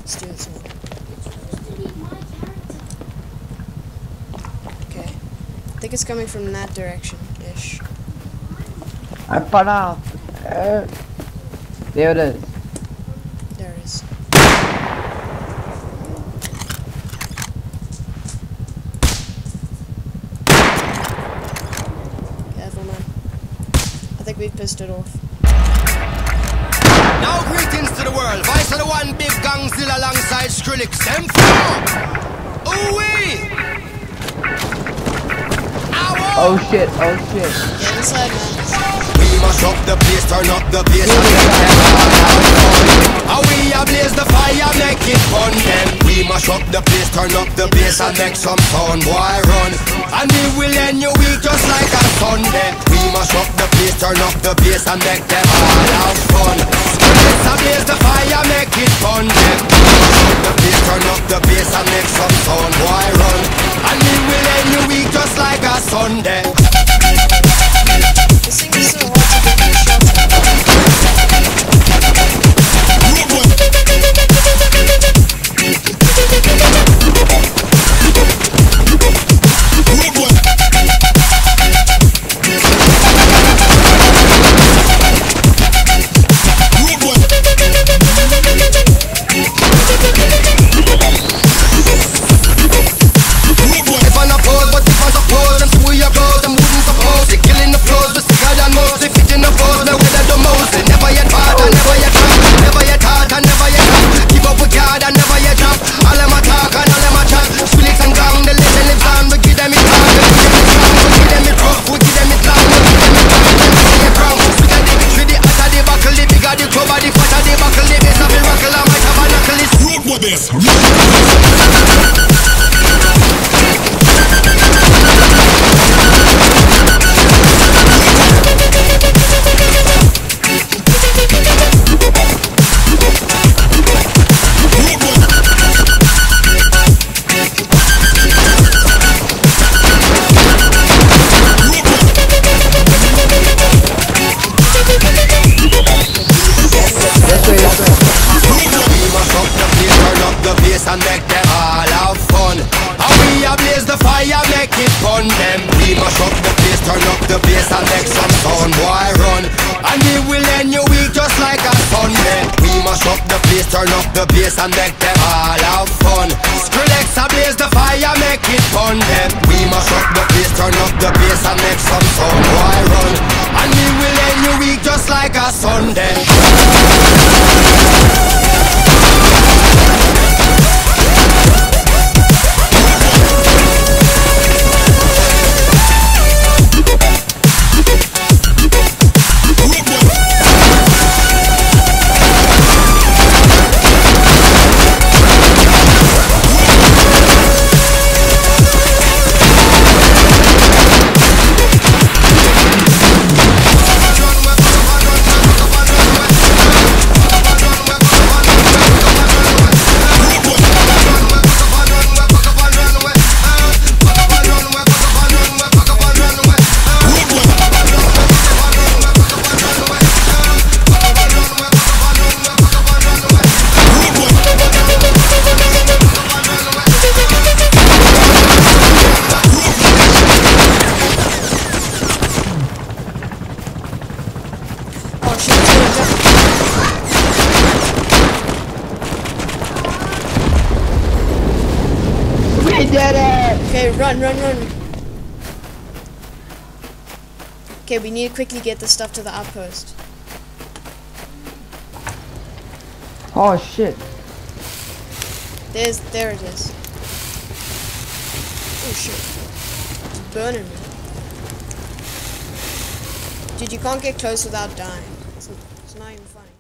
Let's do this one. Okay. I think it's coming from that direction-ish. I put out. There it is. There it is. Careful, man. I think we've pissed it off. Now greetings to the world. Vice of the one big gang still alongside Skrillex. Them four. Ooh-wee. Oh shit, oh shit. Get inside, man. We mash up the place, turn up the bass. How we ablaze the fire, make it fun then. We mash up the place, turn up the bass and make some sound, boy run. And we will end your week just like a Sunday. We mash up the place, turn up the bass and make them all have fun. Let's ablaze the fire, make it fun then. The place, turn up the bass and make some sound, boy run. And we will end your week just like a Sunday. This thing is so hard to get shots and make them all have fun. How we ablaze the fire, make it fun them. We mash up the place, turn up the bass and make some sound, boy run. And we will end your week just like a Sunday. We mash up the place, turn up the bass and make them all have fun. Skrillex ablaze the fire, make it fun them. We mash up the place, turn up the bass and make some sound, boy run. And we will end your week just like a Sunday. We did it! Okay, run. Okay, we need to quickly get this stuff to the outpost. Oh shit. There it is. Oh shit. It's burning me. Dude, you can't get close without dying. It's not even funny.